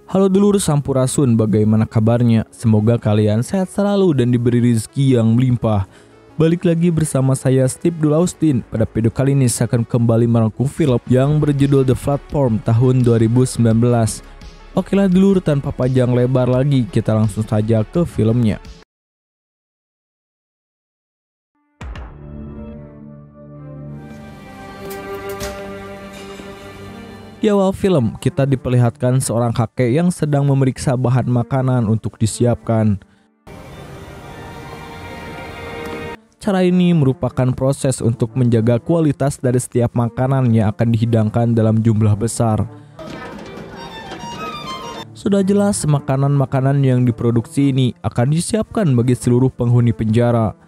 Halo dulur Sampurasun, bagaimana kabarnya? Semoga kalian sehat selalu dan diberi rezeki yang melimpah. Balik lagi bersama saya Steve Dulaustin. Pada video kali ini saya akan kembali merangkum film yang berjudul The Platform tahun 2019. Oke lah dulur, tanpa panjang lebar lagi, kita langsung saja ke filmnya. Di awal film, kita diperlihatkan seorang kakek yang sedang memeriksa bahan makanan untuk disiapkan. Cara ini merupakan proses untuk menjaga kualitas dari setiap makanan yang akan dihidangkan dalam jumlah besar. Sudah jelas, makanan-makanan yang diproduksi ini akan disiapkan bagi seluruh penghuni penjara.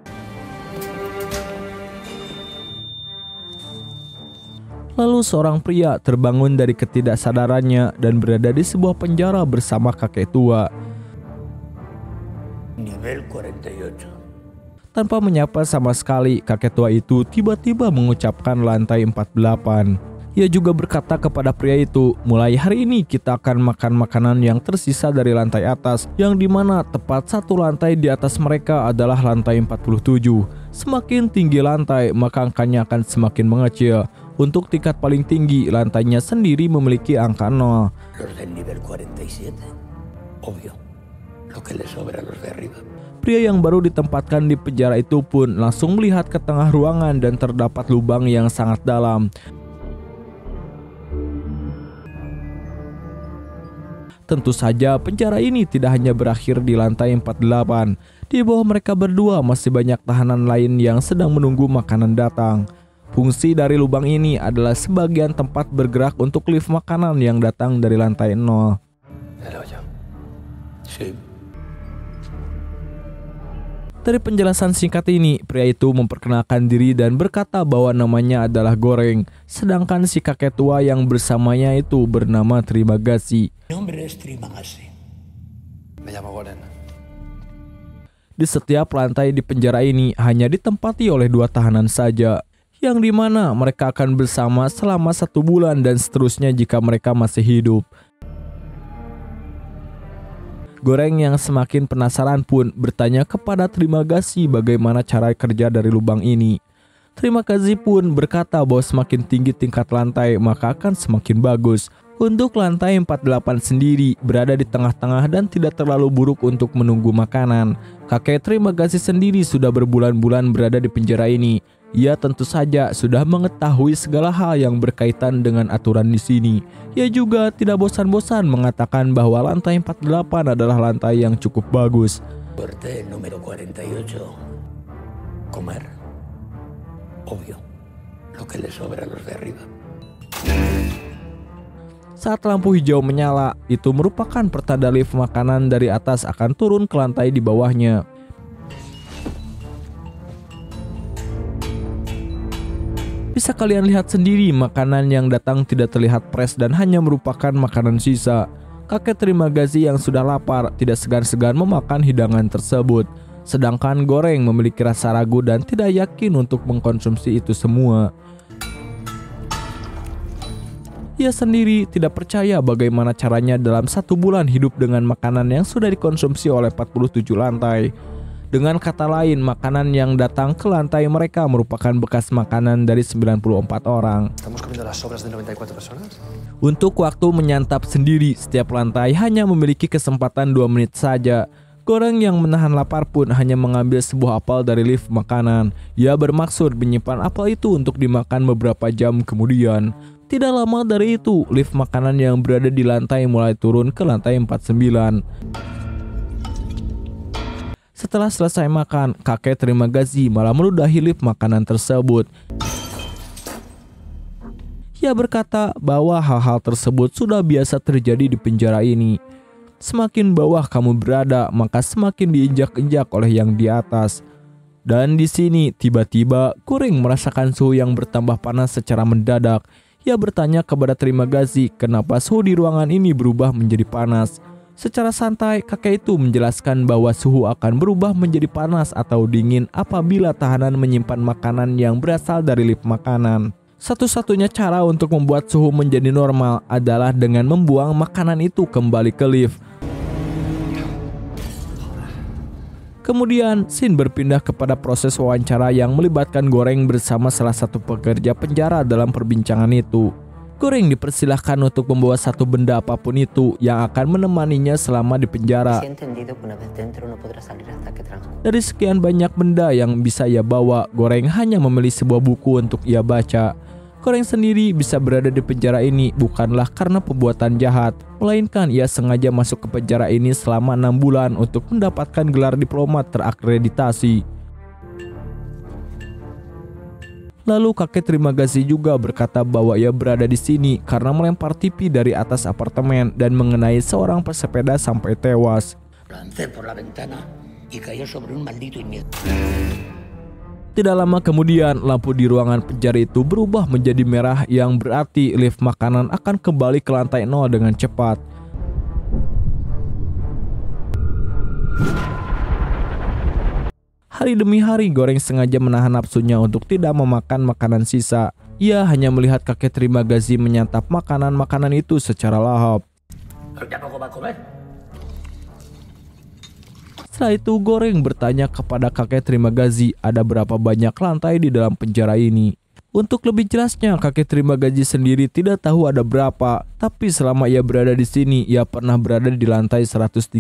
Lalu seorang pria terbangun dari ketidaksadarannya dan berada di sebuah penjara bersama kakek tua. Nivel 48. Tanpa menyapa sama sekali, kakek tua itu tiba-tiba mengucapkan lantai 48. Ia juga berkata kepada pria itu, mulai hari ini kita akan makan makanan yang tersisa dari lantai atas, yang dimana tepat satu lantai di atas mereka adalah lantai 47. Semakin tinggi lantai, maka angkanya akan semakin mengecil. Untuk tingkat paling tinggi, lantainya sendiri memiliki angka 0. Los del nivel 47, obvio, lo que le sobra a los de arriba. Pria yang baru ditempatkan di penjara itu pun langsung melihat ke tengah ruangan dan terdapat lubang yang sangat dalam. Tentu saja penjara ini tidak hanya berakhir di lantai 48. Di bawah mereka berdua masih banyak tahanan lain yang sedang menunggu makanan datang. Fungsi dari lubang ini adalah sebagian tempat bergerak untuk lift makanan yang datang dari lantai 0. Dari penjelasan singkat ini, pria itu memperkenalkan diri dan berkata bahwa namanya adalah Goreng, sedangkan si kakek tua yang bersamanya itu bernama Terima Kasih. Nombre es Trimagasi. Me llamo Goren. Di setiap lantai di penjara ini hanya ditempati oleh 2 tahanan saja, yang dimana mereka akan bersama selama 1 bulan dan seterusnya jika mereka masih hidup. Goreng yang semakin penasaran pun bertanya kepada Terima Kasih bagaimana cara kerja dari lubang ini. Terima Kasih pun berkata bahwa semakin tinggi tingkat lantai maka akan semakin bagus. Untuk lantai 48 sendiri berada di tengah-tengah dan tidak terlalu buruk untuk menunggu makanan. Kakek Terima Kasih sendiri sudah berbulan-bulan berada di penjara ini. Ia tentu saja sudah mengetahui segala hal yang berkaitan dengan aturan di sini. Ia juga tidak bosan-bosan mengatakan bahwa lantai 48 adalah lantai yang cukup bagus. Corte el número 48. Comer. Obvio, lo que le sobra a los de arriba. Saat lampu hijau menyala, itu merupakan pertanda lift makanan dari atas akan turun ke lantai di bawahnya. Bisa kalian lihat sendiri, makanan yang datang tidak terlihat fresh dan hanya merupakan makanan sisa. Kakek Terima Kasih yang sudah lapar tidak segan-segan memakan hidangan tersebut. Sedangkan Goreng memiliki rasa ragu dan tidak yakin untuk mengkonsumsi itu semua. Ia sendiri tidak percaya bagaimana caranya dalam 1 bulan hidup dengan makanan yang sudah dikonsumsi oleh 47 lantai. Dengan kata lain, makanan yang datang ke lantai mereka merupakan bekas makanan dari 94 orang. ¿Estamos comiendo las sobras de 94 personas? Untuk waktu menyantap sendiri, setiap lantai hanya memiliki kesempatan 2 menit saja. Goreng yang menahan lapar pun hanya mengambil sebuah apel dari lift makanan. Ia bermaksud menyimpan apel itu untuk dimakan beberapa jam kemudian. Tidak lama dari itu, lift makanan yang berada di lantai mulai turun ke lantai 49. Setelah selesai makan, kakek Terima Kasih malah meludahi lift makanan tersebut. Ia berkata bahwa hal-hal tersebut sudah biasa terjadi di penjara ini. Semakin bawah kamu berada, maka semakin diinjak-injak oleh yang di atas. Dan di sini tiba-tiba Goreng merasakan suhu yang bertambah panas secara mendadak. Ia bertanya kepada Terima Kasih kenapa suhu di ruangan ini berubah menjadi panas. Secara santai, kakek itu menjelaskan bahwa suhu akan berubah menjadi panas atau dingin apabila tahanan menyimpan makanan yang berasal dari lift makanan. Satu-satunya cara untuk membuat suhu menjadi normal adalah dengan membuang makanan itu kembali ke lift. Kemudian, scene berpindah kepada proses wawancara yang melibatkan Goreng bersama salah satu pekerja penjara dalam perbincangan itu. Goreng dipersilahkan untuk membawa satu benda apapun itu yang akan menemaninya selama di penjara. Dari sekian banyak benda yang bisa ia bawa, Goreng hanya memilih sebuah buku untuk ia baca. Goreng sendiri bisa berada di penjara ini bukanlah karena perbuatan jahat, melainkan ia sengaja masuk ke penjara ini selama 6 bulan untuk mendapatkan gelar diplomat terakreditasi. Lalu kakek terima kasih juga berkata bahwa ia berada di sini karena melempar TV dari atas apartemen dan mengenai seorang pesepeda sampai tewas. Tidak lama kemudian, lampu di ruangan penjara itu berubah menjadi merah yang berarti lift makanan akan kembali ke lantai 0 dengan cepat. Hari demi hari, Goreng sengaja menahan nafsunya untuk tidak memakan makanan sisa. Ia hanya melihat kakek terima gaji menyantap makanan-makanan itu secara lahap. Setelah itu Goreng bertanya kepada kakek terima gaji ada berapa banyak lantai di dalam penjara ini. Untuk lebih jelasnya, kakek terima gaji sendiri tidak tahu ada berapa, tapi selama ia berada di sini, ia pernah berada di lantai 132.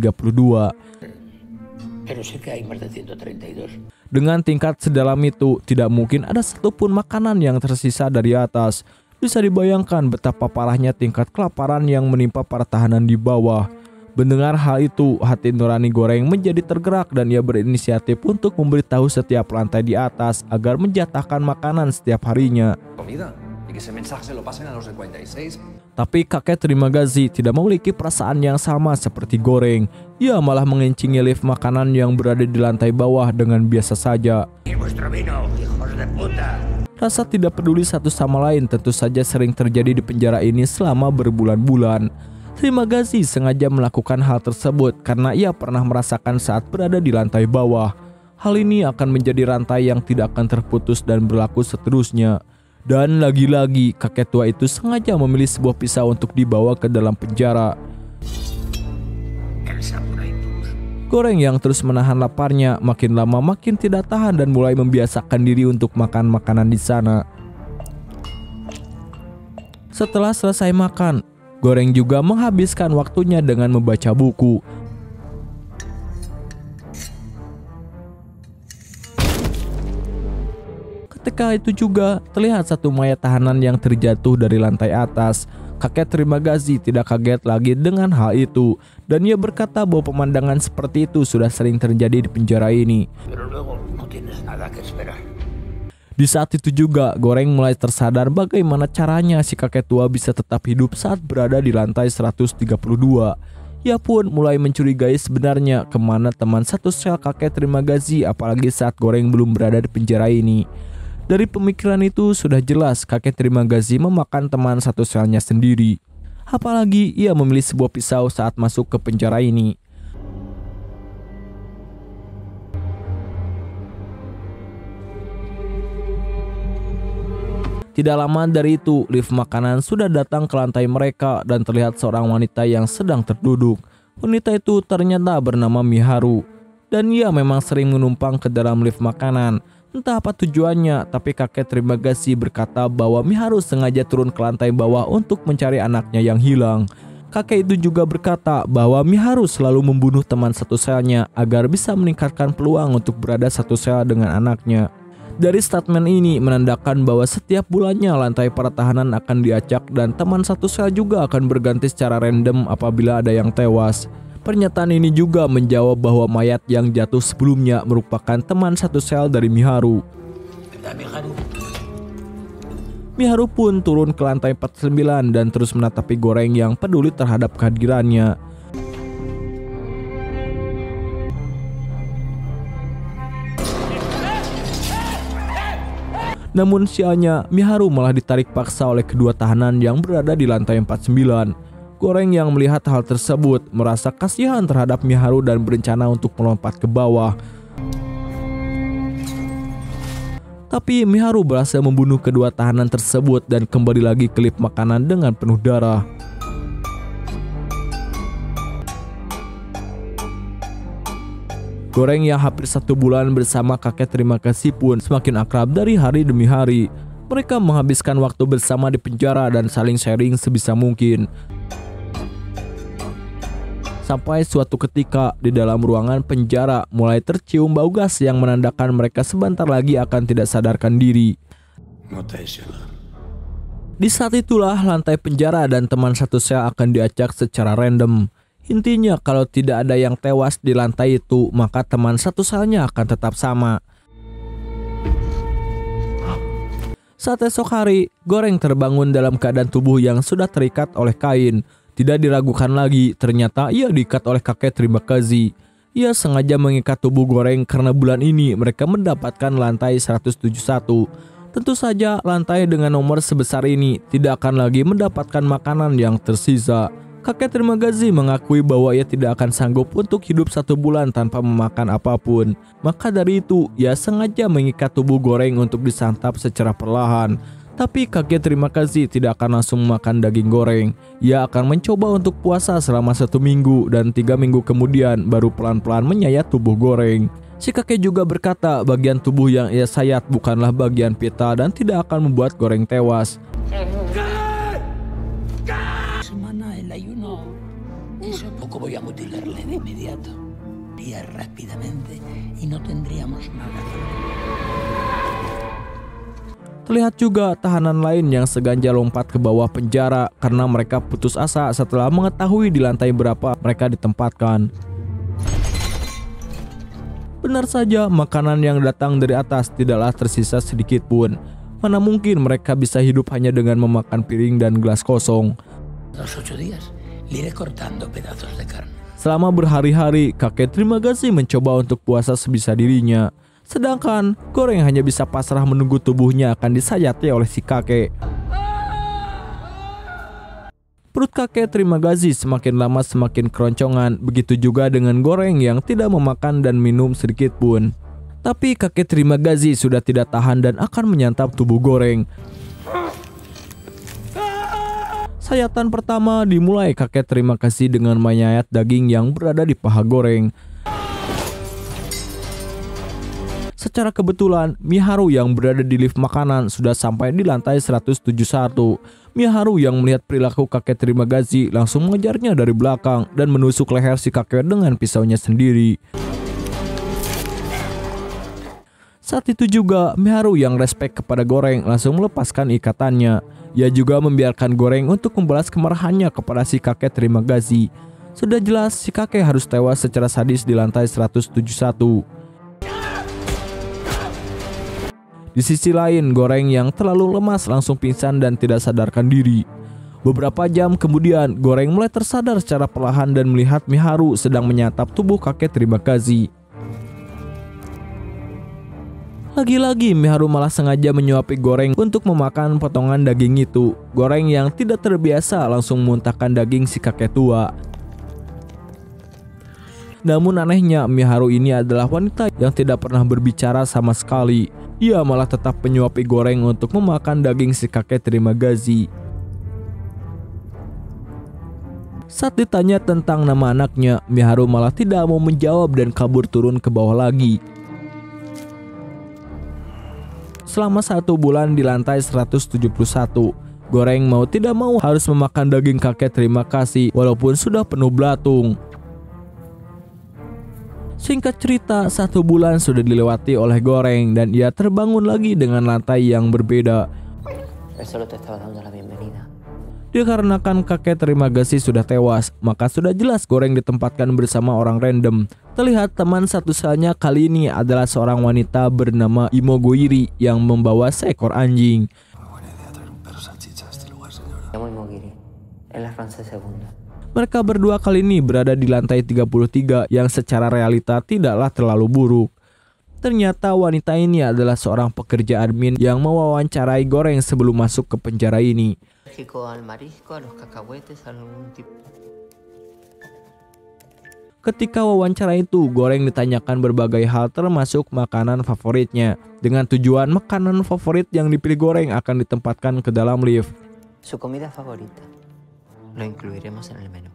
Dengan tingkat sedalam itu, tidak mungkin ada satupun makanan yang tersisa dari atas. Bisa dibayangkan betapa parahnya tingkat kelaparan yang menimpa para tahanan di bawah. Mendengar hal itu, hati nurani Goreng menjadi tergerak dan ia berinisiatif untuk memberitahu setiap lantai di atas agar menjatahkan makanan setiap harinya. Tapi kakek terima gaji tidak memiliki perasaan yang sama seperti Goreng. Ia malah mengencingi lift makanan yang berada di lantai bawah dengan biasa saja. Rasa tidak peduli satu sama lain tentu saja sering terjadi di penjara ini selama berbulan-bulan. Terima kasih sengaja melakukan hal tersebut karena ia pernah merasakan saat berada di lantai bawah. Hal ini akan menjadi rantai yang tidak akan terputus dan berlaku seterusnya. Dan lagi-lagi kakek tua itu sengaja memilih sebuah pisau untuk dibawa ke dalam penjara. Goreng yang terus menahan laparnya makin lama makin tidak tahan dan mulai membiasakan diri untuk makan makanan di sana. Setelah selesai makan, Goreng juga menghabiskan waktunya dengan membaca buku. Ketika itu juga terlihat satu mayat tahanan yang terjatuh dari lantai atas. Kakek terima gaji tidak kaget lagi dengan hal itu dan ia berkata bahwa pemandangan seperti itu sudah sering terjadi di penjara ini. Di saat itu juga Goreng mulai tersadar bagaimana caranya si kakek tua bisa tetap hidup saat berada di lantai 132. Ia pun mulai mencurigai sebenarnya kemana teman satu sel kakek terima gaji apalagi saat Goreng belum berada di penjara ini. Dari pemikiran itu sudah jelas kakek terima gaji memakan teman satu selnya sendiri. Apalagi ia memilih sebuah pisau saat masuk ke penjara ini. Tidak lama dari itu, lift makanan sudah datang ke lantai mereka dan terlihat seorang wanita yang sedang terduduk. Wanita itu ternyata bernama Miharu. Dan ia memang sering menumpang ke dalam lift makanan. Entah apa tujuannya, tapi kakek terima kasih berkata bahwa Miharu sengaja turun ke lantai bawah untuk mencari anaknya yang hilang. Kakek itu juga berkata bahwa Miharu selalu membunuh teman satu selnya agar bisa meningkatkan peluang untuk berada satu sel dengan anaknya. Dari statement ini menandakan bahwa setiap bulannya lantai para tahanan akan diacak dan teman satu sel juga akan berganti secara random apabila ada yang tewas. Pernyataan ini juga menjawab bahwa mayat yang jatuh sebelumnya merupakan teman satu sel dari Miharu. Miharu pun turun ke lantai 49 dan terus menatapi Goreng yang peduli terhadap kehadirannya. Namun sialnya, Miharu malah ditarik paksa oleh kedua tahanan yang berada di lantai 49. Goreng yang melihat hal tersebut merasa kasihan terhadap Miharu dan berencana untuk melompat ke bawah. Tapi Miharu berhasil membunuh kedua tahanan tersebut dan kembali lagi ke lift makanan dengan penuh darah. Goreng yang hampir 1 bulan bersama kakek terima kasih pun semakin akrab dari hari demi hari. Mereka menghabiskan waktu bersama di penjara dan saling sharing sebisa mungkin. Sampai suatu ketika di dalam ruangan penjara mulai tercium bau gas yang menandakan mereka sebentar lagi akan tidak sadarkan diri. Di saat itulah lantai penjara dan teman satu sel akan diacak secara random. Intinya kalau tidak ada yang tewas di lantai itu, maka teman satu selnya akan tetap sama. Saat esok hari, Goreng terbangun dalam keadaan tubuh yang sudah terikat oleh kain. Tidak diragukan lagi, ternyata ia diikat oleh kakek terima kasih. Ia sengaja mengikat tubuh Goreng karena bulan ini mereka mendapatkan lantai 171. Tentu saja lantai dengan nomor sebesar ini tidak akan lagi mendapatkan makanan yang tersisa. Kakek terima kasih mengakui bahwa ia tidak akan sanggup untuk hidup 1 bulan tanpa memakan apapun. Maka dari itu, ia sengaja mengikat tubuh Goreng untuk disantap secara perlahan. Tapi kakek terima kasih tidak akan langsung makan daging goreng. Ia akan mencoba untuk puasa selama 1 minggu dan 3 minggu kemudian baru pelan-pelan menyayat tubuh Goreng. Si kakek juga berkata bagian tubuh yang ia sayat bukanlah bagian pita dan tidak akan membuat Goreng tewas. Eso poco voy a mutilarle de inmediato. Iría rápidamente y no tendríamos nada. Terlihat juga tahanan lain yang sengaja lompat ke bawah penjara karena mereka putus asa setelah mengetahui di lantai berapa mereka ditempatkan. Benar saja, makanan yang datang dari atas tidaklah tersisa sedikit pun. Mana mungkin mereka bisa hidup hanya dengan memakan piring dan gelas kosong. Selama berhari-hari, kakek terima kasih mencoba untuk puasa sebisa dirinya. Sedangkan Goreng hanya bisa pasrah menunggu tubuhnya akan disayati oleh si kakek. Perut kakek terima kasih semakin lama semakin keroncongan. Begitu juga dengan Goreng yang tidak memakan dan minum sedikit pun. Tapi kakek terima kasih sudah tidak tahan dan akan menyantap tubuh Goreng. Sayatan pertama dimulai kakek terima kasih dengan menyayat daging yang berada di paha Goreng. Secara kebetulan, Miharu yang berada di lift makanan sudah sampai di lantai 171. Miharu yang melihat perilaku kakek terima kasih langsung mengejarnya dari belakang dan menusuk leher si kakek dengan pisaunya sendiri. Saat itu juga, Miharu yang respek kepada Goreng langsung melepaskan ikatannya. Ia juga membiarkan Goreng untuk membalas kemarahannya kepada si kakek terima kasih. Sudah jelas si kakek harus tewas secara sadis di lantai 171. Di sisi lain, Goreng yang terlalu lemas langsung pingsan dan tidak sadarkan diri. Beberapa jam kemudian, Goreng mulai tersadar secara perlahan dan melihat Miharu sedang menyantap tubuh kakek terima kasih. Lagi-lagi Miharu malah sengaja menyuapi Goreng untuk memakan potongan daging itu. Goreng yang tidak terbiasa langsung memuntahkan daging si kakek tua. Namun anehnya, Miharu ini adalah wanita yang tidak pernah berbicara sama sekali. Ia malah tetap menyuapi Goreng untuk memakan daging si kakek terima kasih. Saat ditanya tentang nama anaknya, Miharu malah tidak mau menjawab dan kabur turun ke bawah lagi. Selama 1 bulan di lantai 171, Goreng mau tidak mau harus memakan daging kakek terima kasih walaupun sudah penuh belatung. Singkat cerita, 1 bulan sudah dilewati oleh Goreng dan ia terbangun lagi dengan lantai yang berbeda. Dikarenakan kakek terima kasih sudah tewas, maka sudah jelas Goreng ditempatkan bersama orang random. Terlihat teman satu selnya kali ini adalah seorang wanita bernama Imogoiri yang membawa seekor anjing. Mereka berdua kali ini berada di lantai 33 yang secara realita tidaklah terlalu buruk. Ternyata wanita ini adalah seorang pekerja admin yang mewawancarai Goreng sebelum masuk ke penjara ini. Ketika wawancara itu, Goreng ditanyakan berbagai hal termasuk makanan favoritnya. Dengan tujuan makanan favorit yang dipilih Goreng akan ditempatkan ke dalam lift. Su comida favorita. Lo incluiremos en el menú.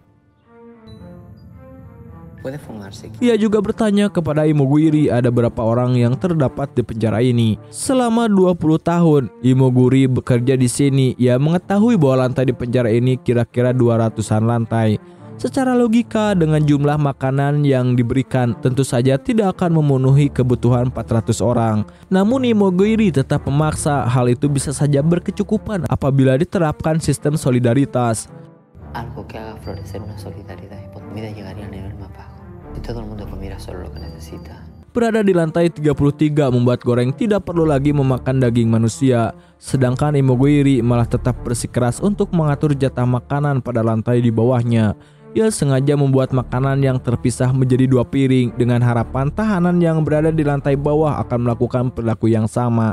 Puede fumar si quiere. Ia juga bertanya kepada Imoguri ada berapa orang yang terdapat di penjara ini. Selama 20 tahun, Imoguri bekerja di sini. Ia mengetahui bahwa lantai di penjara ini kira-kira 200-an lantai. Secara logika, dengan jumlah makanan yang diberikan, tentu saja tidak akan memenuhi kebutuhan 400 orang. Namun Imoguri tetap memaksa hal itu bisa saja berkecukupan apabila diterapkan sistem solidaritas. Algo que haga florecer una solidaridad y comida llegaría al nivel más bajo. Si todo el mundo comiera solo lo que necesita. Berada di lantai 33 membuat Goreng tidak perlu lagi memakan daging manusia. Sedangkan Imoguri malah tetap bersikeras untuk mengatur jatah makanan pada lantai di bawahnya. Ia sengaja membuat makanan yang terpisah menjadi 2 piring dengan harapan tahanan yang berada di lantai bawah akan melakukan perilaku yang sama.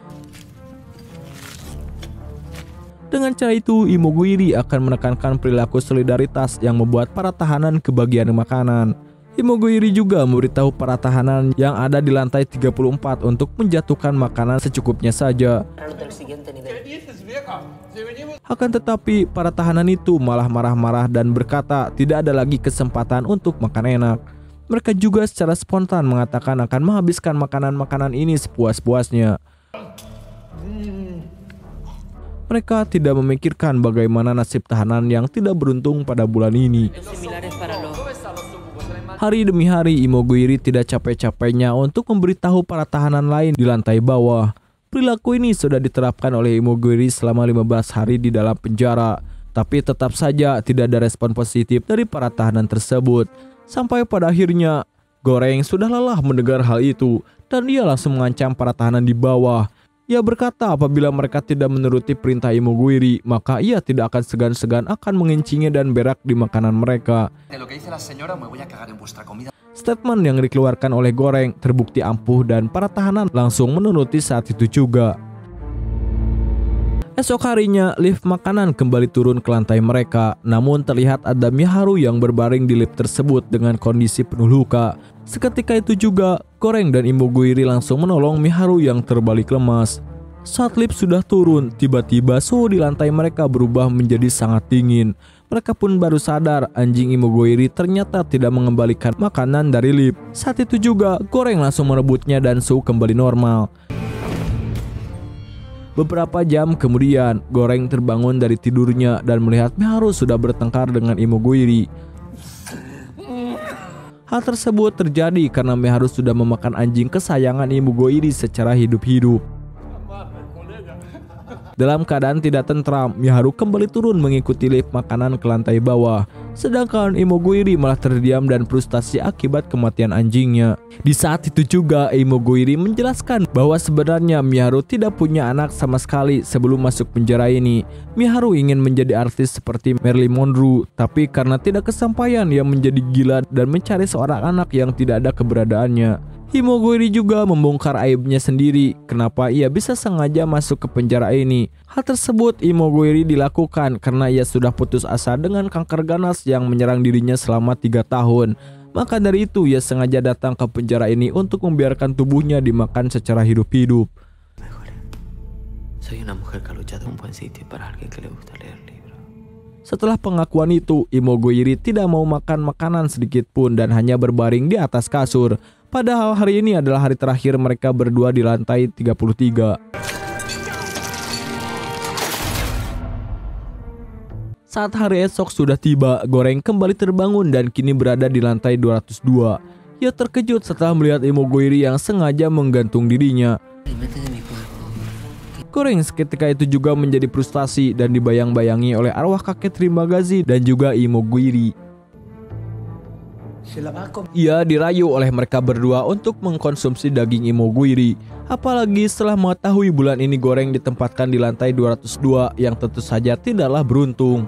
Dengan cara itu, Imoguri akan menekankan perilaku solidaritas yang membuat para tahanan kebagian makanan. Imoguri juga memberitahu para tahanan yang ada di lantai 34 untuk menjatuhkan makanan secukupnya saja. Akan tetapi, para tahanan itu malah marah-marah dan berkata tidak ada lagi kesempatan untuk makan enak. Mereka juga secara spontan mengatakan akan menghabiskan makanan-makanan ini sepuas-puasnya. Mereka tidak memikirkan bagaimana nasib tahanan yang tidak beruntung pada bulan ini. Hari demi hari, Imoguri tidak capek-capeknya untuk memberitahu para tahanan lain di lantai bawah. Perilaku ini sudah diterapkan oleh Imoguri selama 15 hari di dalam penjara. Tapi tetap saja tidak ada respon positif dari para tahanan tersebut. Sampai pada akhirnya, Goreng sudah lelah mendengar hal itu dan dia langsung mengancam para tahanan di bawah. Ia berkata apabila mereka tidak menuruti perintah Imoguri, maka ia tidak akan segan-segan akan mengincinya dan berak di makanan mereka. Statement yang dikeluarkan oleh Goreng terbukti ampuh dan para tahanan langsung menuruti saat itu juga. Esok harinya, lift makanan kembali turun ke lantai mereka. Namun terlihat ada Miharu yang berbaring di lift tersebut dengan kondisi penuh luka. Seketika itu juga, Goreng dan Imoguri langsung menolong Miharu yang terbalik lemas. Saat lift sudah turun, tiba-tiba suhu di lantai mereka berubah menjadi sangat dingin. Mereka pun baru sadar anjing Imoguri ternyata tidak mengembalikan makanan dari lift. Saat itu juga, Goreng langsung merebutnya dan suhu kembali normal. Beberapa jam kemudian, Goreng terbangun dari tidurnya dan melihat Miharu sudah bertengkar dengan Imoguri. Hal tersebut terjadi karena Miharu sudah memakan anjing kesayangan Imoguri secara hidup-hidup. Dalam keadaan tidak tentram, Miharu kembali turun mengikuti lift makanan ke lantai bawah. Sedangkan Imoguri malah terdiam dan frustasi akibat kematian anjingnya. Di saat itu juga, Imoguri menjelaskan bahwa sebenarnya Miharu tidak punya anak sama sekali sebelum masuk penjara ini. Miharu ingin menjadi artis seperti Marilyn Monroe, tapi karena tidak kesampaian ia menjadi gila dan mencari seorang anak yang tidak ada keberadaannya. Imoguri juga membongkar aibnya sendiri, kenapa ia bisa sengaja masuk ke penjara ini. Hal tersebut Imoguri dilakukan karena ia sudah putus asa dengan kanker ganas yang menyerang dirinya selama 3 tahun. Maka dari itu ia sengaja datang ke penjara ini untuk membiarkan tubuhnya dimakan secara hidup-hidup. Setelah pengakuan itu, Imoguri tidak mau makan makanan sedikit pun dan hanya berbaring di atas kasur. Padahal hari ini adalah hari terakhir mereka berdua di lantai 33. Saat hari esok sudah tiba, Goreng kembali terbangun dan kini berada di lantai 202. Ia terkejut setelah melihat Imoguri yang sengaja menggantung dirinya. Goreng seketika itu juga menjadi frustasi dan dibayang-bayangi oleh arwah kakek Trimagazi dan juga Imoguri. Ia dirayu oleh mereka berdua untuk mengkonsumsi daging Imoguri. Apalagi setelah mengetahui bulan ini Goreng ditempatkan di lantai 202 yang tentu saja tidaklah beruntung.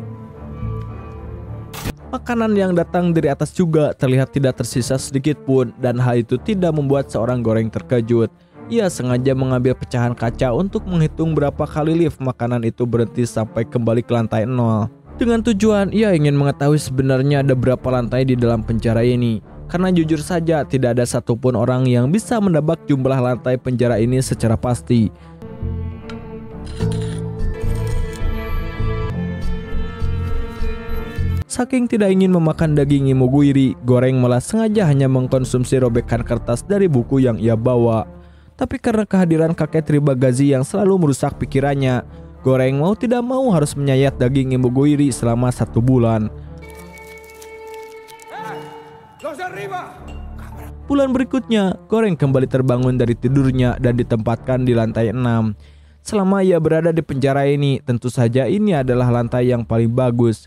Makanan yang datang dari atas juga terlihat tidak tersisa sedikit pun dan hal itu tidak membuat seorang Goreng terkejut. Ia sengaja mengambil pecahan kaca untuk menghitung berapa kali lift makanan itu berhenti sampai kembali ke lantai 0. Dengan tujuan ia ingin mengetahui sebenarnya ada berapa lantai di dalam penjara ini. Karena jujur saja tidak ada satupun orang yang bisa menebak jumlah lantai penjara ini secara pasti. Saking tidak ingin memakan daging Imogiri, Goreng malah sengaja hanya mengkonsumsi robekan kertas dari buku yang ia bawa. Tapi karena kehadiran kakek Tribagazi yang selalu merusak pikirannya, Goreng mau tidak mau harus menyayat daging Imogiri selama 1 bulan. Bulan berikutnya, Goreng kembali terbangun dari tidurnya dan ditempatkan di lantai 6. Selama ia berada di penjara ini, tentu saja ini adalah lantai yang paling bagus.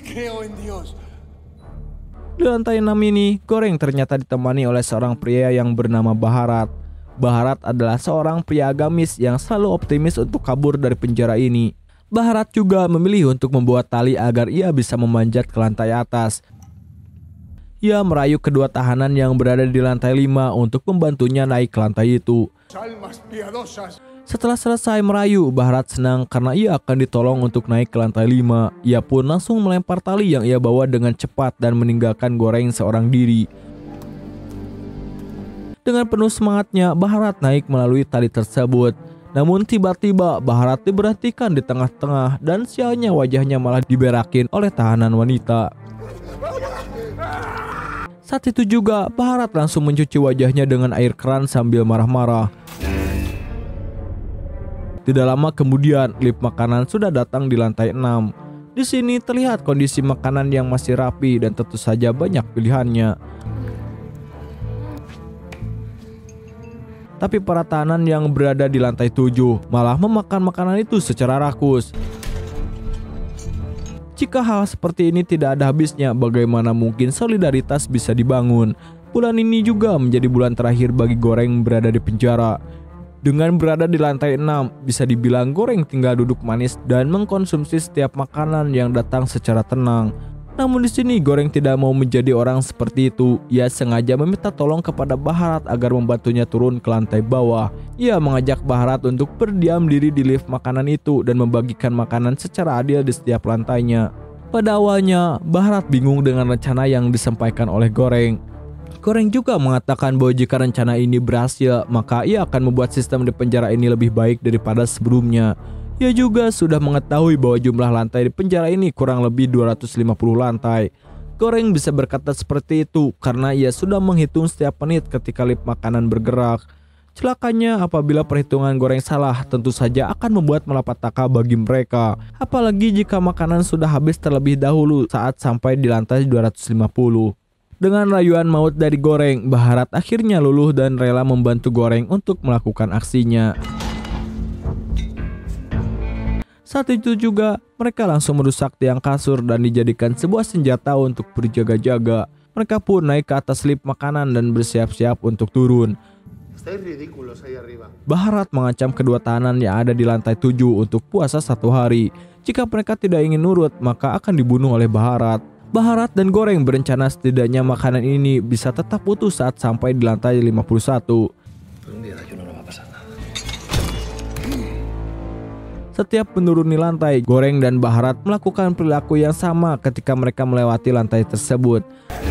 Di lantai 6 ini, Goreng ternyata ditemani oleh seorang pria yang bernama Baharat. Baharat adalah seorang pria agamis yang selalu optimis untuk kabur dari penjara ini. Baharat juga memilih untuk membuat tali agar ia bisa memanjat ke lantai atas. Ia merayu kedua tahanan yang berada di lantai 5 untuk membantunya naik ke lantai itu. Setelah selesai merayu, Baharat senang karena ia akan ditolong untuk naik ke lantai 5. Ia pun langsung melempar tali yang ia bawa dengan cepat dan meninggalkan Goreng seorang diri. Dengan penuh semangatnya, Baharat naik melalui tali tersebut. Namun tiba-tiba Baharat diberhentikan di tengah-tengah dan sialnya wajahnya malah diberakin oleh tahanan wanita. Saat itu juga Baharat langsung mencuci wajahnya dengan air keran sambil marah-marah. Tidak lama kemudian, lift makanan sudah datang di lantai 6. Di sini terlihat kondisi makanan yang masih rapi dan tentu saja banyak pilihannya. Tapi para tahanan yang berada di lantai 7 malah memakan makanan itu secara rakus. Jika hal seperti ini tidak ada habisnya, bagaimana mungkin solidaritas bisa dibangun? Bulan ini juga menjadi bulan terakhir bagi Goreng berada di penjara. Dengan berada di lantai 6, bisa dibilang Goreng tinggal duduk manis dan mengkonsumsi setiap makanan yang datang secara tenang. Namun di sini Goreng tidak mau menjadi orang seperti itu. Ia sengaja meminta tolong kepada Baharat agar membantunya turun ke lantai bawah. Ia mengajak Baharat untuk berdiam diri di lift makanan itu dan membagikan makanan secara adil di setiap lantainya. Pada awalnya, Baharat bingung dengan rencana yang disampaikan oleh Goreng. Goreng juga mengatakan bahwa jika rencana ini berhasil, maka ia akan membuat sistem di penjara ini lebih baik daripada sebelumnya. Ia juga sudah mengetahui bahwa jumlah lantai di penjara ini kurang lebih 250 lantai. Goreng bisa berkata seperti itu karena ia sudah menghitung setiap menit ketika lift makanan bergerak. Celakanya apabila perhitungan Goreng salah, tentu saja akan membuat malapetaka bagi mereka. Apalagi jika makanan sudah habis terlebih dahulu saat sampai di lantai 250. Dengan rayuan maut dari Goreng, Baharat akhirnya luluh dan rela membantu Goreng untuk melakukan aksinya. Saat itu juga, mereka langsung merusak tiang kasur dan dijadikan sebuah senjata untuk berjaga-jaga. Mereka pun naik ke atas lift makanan dan bersiap-siap untuk turun. Baharat mengancam kedua tahanan yang ada di lantai 7 untuk puasa 1 hari. Jika mereka tidak ingin nurut, maka akan dibunuh oleh Baharat. Baharat dan Goreng berencana setidaknya makanan ini bisa tetap utuh saat sampai di lantai 51. Setiap menuruni lantai, Goreng dan Baharat melakukan perilaku yang sama ketika mereka melewati lantai tersebut.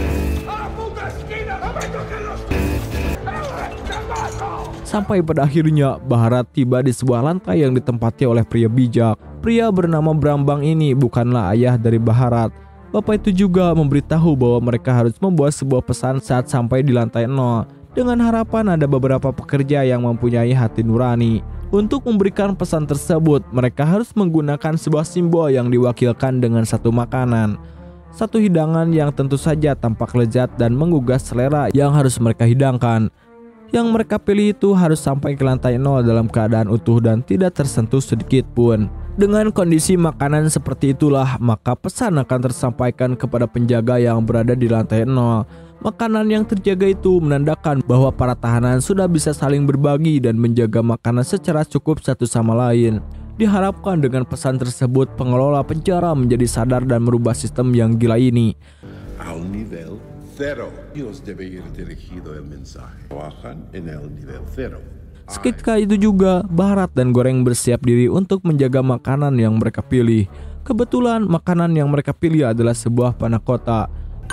Sampai pada akhirnya, Baharat tiba di sebuah lantai yang ditempati oleh pria bijak. Pria bernama Brambang ini bukanlah ayah dari Baharat. Bapak itu juga memberitahu bahwa mereka harus membuat sebuah pesan saat sampai di lantai 0. Dengan harapan ada beberapa pekerja yang mempunyai hati nurani. Untuk memberikan pesan tersebut, mereka harus menggunakan sebuah simbol yang diwakilkan dengan satu makanan. Satu hidangan yang tentu saja tampak lezat dan menggugah selera yang harus mereka hidangkan. Yang mereka pilih itu harus sampai ke lantai 0 dalam keadaan utuh dan tidak tersentuh sedikit pun. Dengan kondisi makanan seperti itulah, maka pesan akan tersampaikan kepada penjaga yang berada di lantai 0. Makanan yang terjaga itu menandakan bahwa para tahanan sudah bisa saling berbagi dan menjaga makanan secara cukup satu sama lain. Diharapkan dengan pesan tersebut, pengelola penjara menjadi sadar dan merubah sistem yang gila ini. Al nivel cero. Dios debe ir dirigido el mensaje. Trabajan en el nivel cero. Seketika itu juga, Baharat dan Goreng bersiap diri untuk menjaga makanan yang mereka pilih. Kebetulan makanan yang mereka pilih adalah sebuah panna cotta.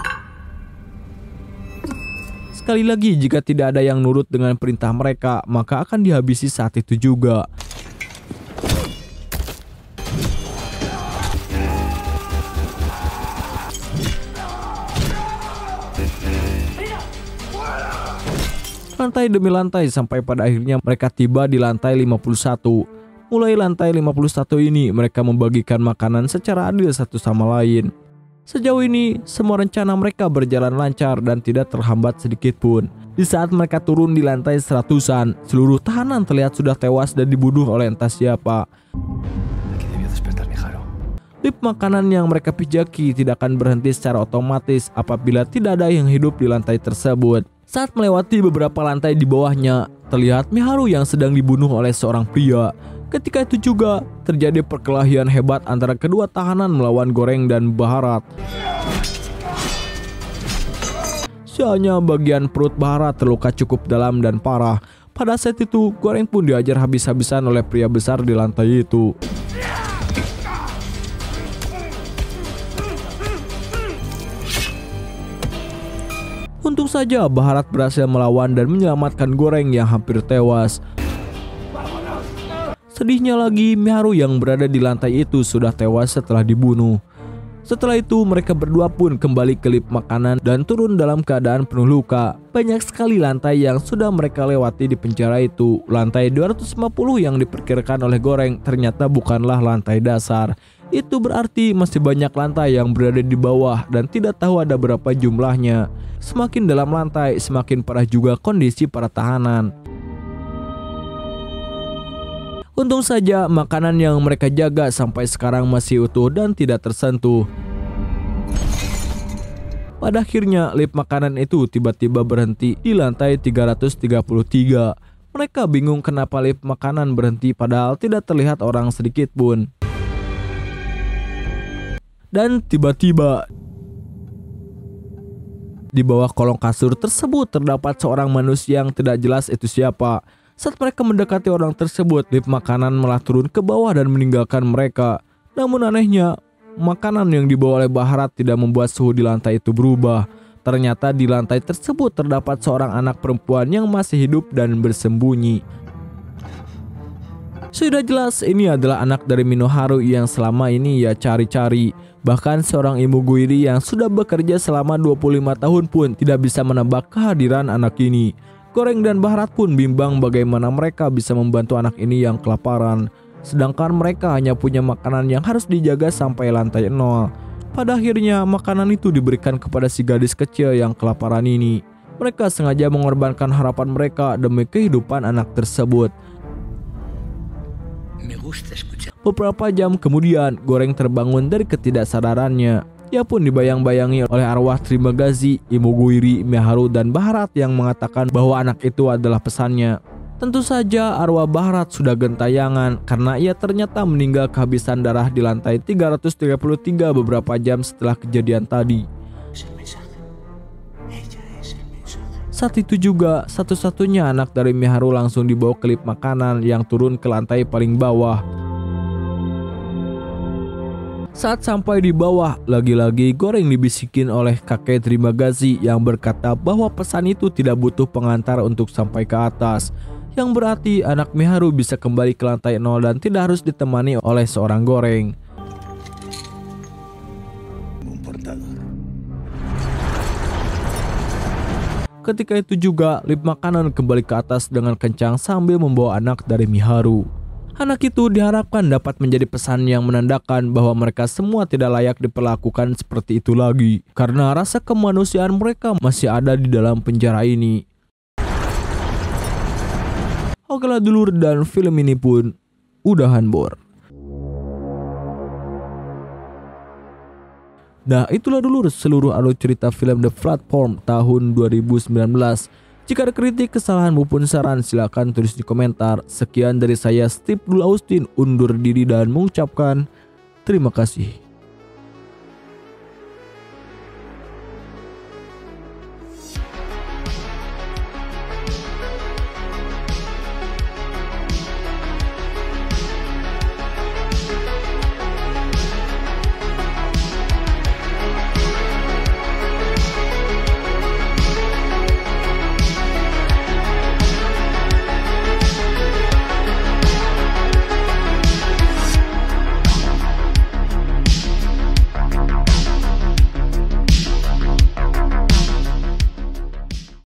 Sekali lagi, jika tidak ada yang nurut dengan perintah mereka, maka akan dihabisi saat itu juga. Lantai demi lantai sampai pada akhirnya mereka tiba di lantai 51. Mulai lantai 51 ini mereka membagikan makanan secara adil satu sama lain. Sejauh ini semua rencana mereka berjalan lancar dan tidak terhambat sedikit pun. Di saat mereka turun di lantai 100-an, seluruh tahanan terlihat sudah tewas dan dibunuh oleh entah siapa. Lift makanan yang mereka pijaki tidak akan berhenti secara otomatis apabila tidak ada yang hidup di lantai tersebut. Saat melewati beberapa lantai di bawahnya, terlihat Miharu yang sedang dibunuh oleh seorang pria. Ketika itu juga terjadi perkelahian hebat antara kedua tahanan melawan Goreng dan Baharat. Sayangnya bagian perut Baharat terluka cukup dalam dan parah. Pada saat itu Goreng pun diajar habis-habisan oleh pria besar di lantai itu. Untung saja Baharat berhasil melawan dan menyelamatkan Goreng yang hampir tewas. Sedihnya lagi, Miharu yang berada di lantai itu sudah tewas setelah dibunuh. Setelah itu mereka berdua pun kembali ke lift makanan dan turun dalam keadaan penuh luka. Banyak sekali lantai yang sudah mereka lewati di penjara itu. Lantai 250 yang diperkirakan oleh Goreng ternyata bukanlah lantai dasar. Itu berarti masih banyak lantai yang berada di bawah dan tidak tahu ada berapa jumlahnya. Semakin dalam lantai, semakin parah juga kondisi para tahanan. Untung saja makanan yang mereka jaga sampai sekarang masih utuh dan tidak tersentuh. Pada akhirnya lift makanan itu tiba-tiba berhenti di lantai 333. Mereka bingung kenapa lift makanan berhenti padahal tidak terlihat orang sedikit pun. Dan tiba-tiba di bawah kolong kasur tersebut terdapat seorang manusia yang tidak jelas itu siapa. Saat mereka mendekati orang tersebut, lift makanan malah turun ke bawah dan meninggalkan mereka. Namun anehnya, makanan yang dibawa oleh Baharat tidak membuat suhu di lantai itu berubah. Ternyata di lantai tersebut terdapat seorang anak perempuan yang masih hidup dan bersembunyi. Sudah jelas ini adalah anak dari Minoharu yang selama ini ia cari-cari. Bahkan seorang Imuguiri yang sudah bekerja selama 25 tahun pun tidak bisa menebak kehadiran anak ini. Goreng dan Baharat pun bimbang bagaimana mereka bisa membantu anak ini yang kelaparan. Sedangkan mereka hanya punya makanan yang harus dijaga sampai lantai 0. Pada akhirnya makanan itu diberikan kepada si gadis kecil yang kelaparan ini. Mereka sengaja mengorbankan harapan mereka demi kehidupan anak tersebut. Beberapa jam kemudian, Goreng terbangun dari ketidaksadarannya. Ia pun dibayang-bayangi oleh arwah Trimagazi, Imuguiri, Miharu, dan Baharat yang mengatakan bahwa anak itu adalah pesannya. Tentu saja arwah Baharat sudah gentayangan karena ia ternyata meninggal kehabisan darah di lantai 333 beberapa jam setelah kejadian tadi. Saat itu juga, satu-satunya anak dari Miharu langsung dibawa ke lift makanan yang turun ke lantai paling bawah. Saat sampai di bawah, lagi-lagi Goreng dibisikin oleh kakek Trimagazi yang berkata bahwa pesan itu tidak butuh pengantar untuk sampai ke atas. Yang berarti anak Miharu bisa kembali ke lantai 0 dan tidak harus ditemani oleh seorang Goreng. Ketika itu juga, lift makanan kembali ke atas dengan kencang sambil membawa anak dari Miharu. Anak itu diharapkan dapat menjadi pesan yang menandakan bahwa mereka semua tidak layak diperlakukan seperti itu lagi, karena rasa kemanusiaan mereka masih ada di dalam penjara ini. Okelah dulur, dan film ini pun udahan bor. Nah itulah dulur seluruh alur cerita film The Platform tahun 2019. Jika ada kritik, kesalahan maupun saran silakan tulis di komentar. Sekian dari saya Steve Dul Austin, undur diri dan mengucapkan terima kasih.